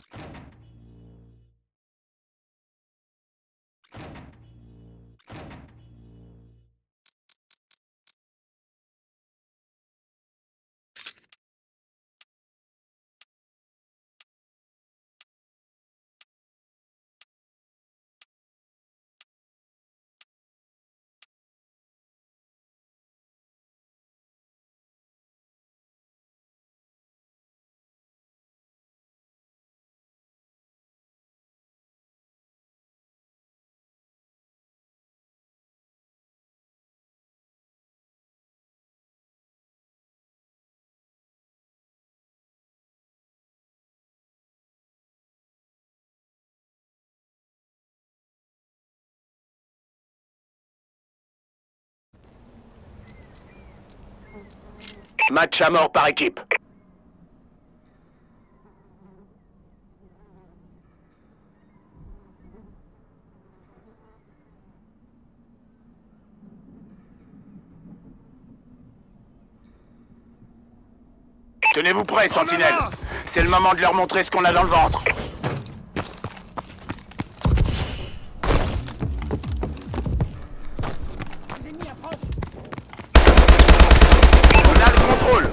Match à mort par équipe. Tenez-vous prêts, sentinelle. C'est le moment de leur montrer ce qu'on a dans le ventre. On a le contrôle.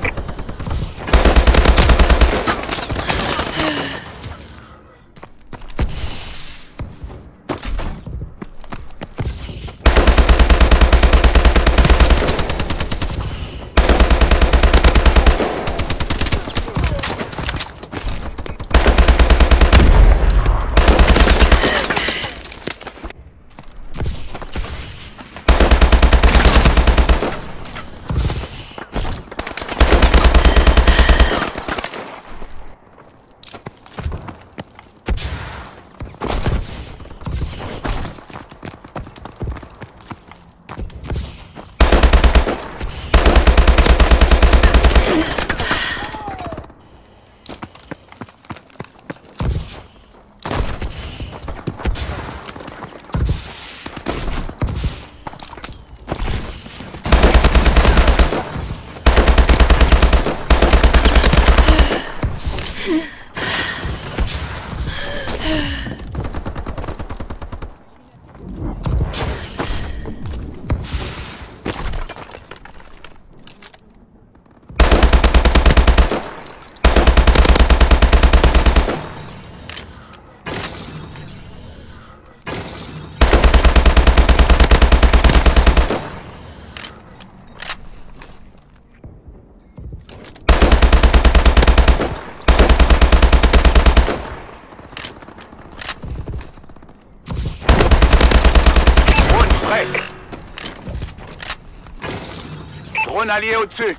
Drone allié au-dessus.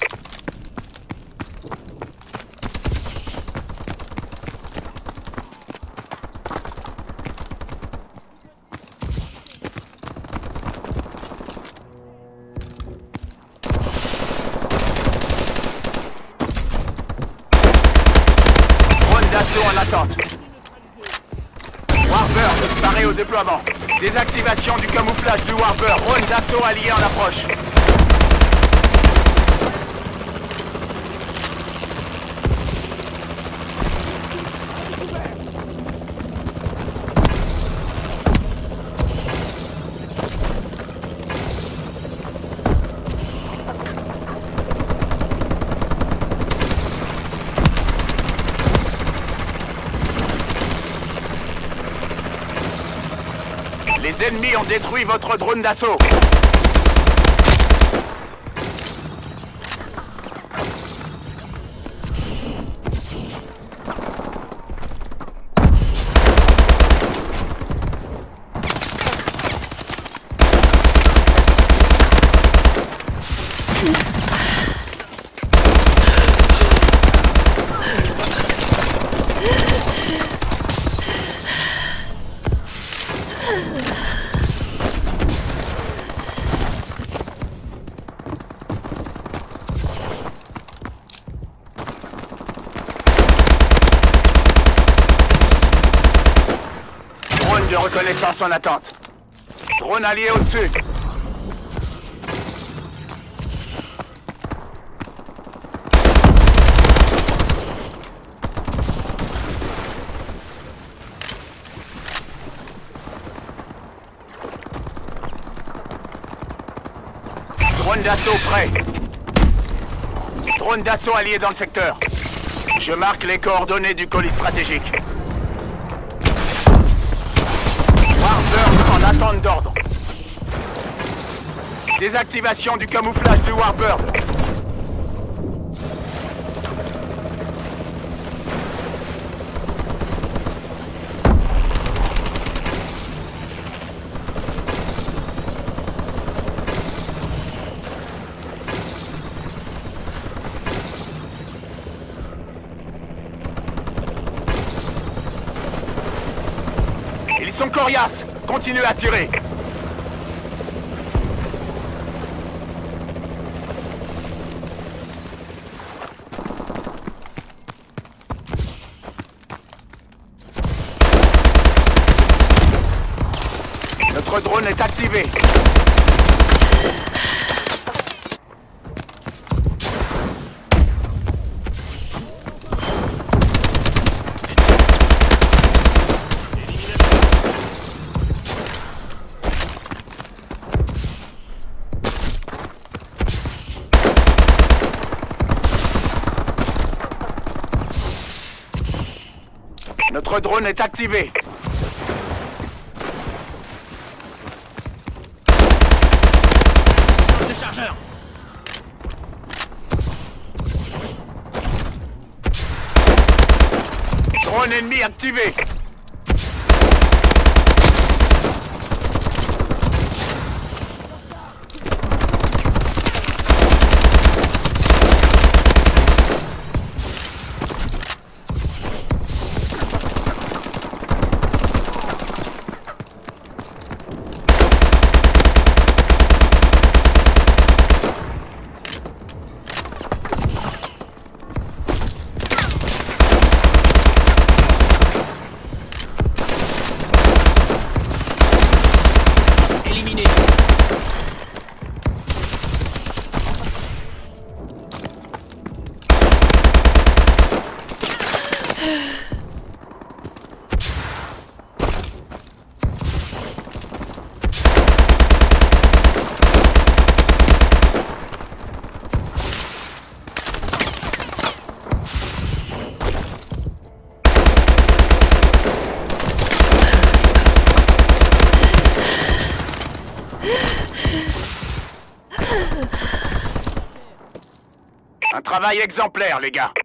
Drone d'assaut en attente. Warbird, paré au déploiement. Désactivation du camouflage du Warbird. Drone d'assaut allié en approche. Les ennemis ont détruit votre drone d'assaut. De reconnaissance en attente. Drone allié au-dessus. Drone d'assaut prêt. Drone d'assaut allié dans le secteur. Je marque les coordonnées du colis stratégique. Warbird en attente d'ordre. Désactivation du camouflage du Warbird. Ils sont coriaces. Continuez à tirer. Notre drone est activé. Notre drone est activé. Déchargeur. Drone ennemi activé. Un travail exemplaire, les gars.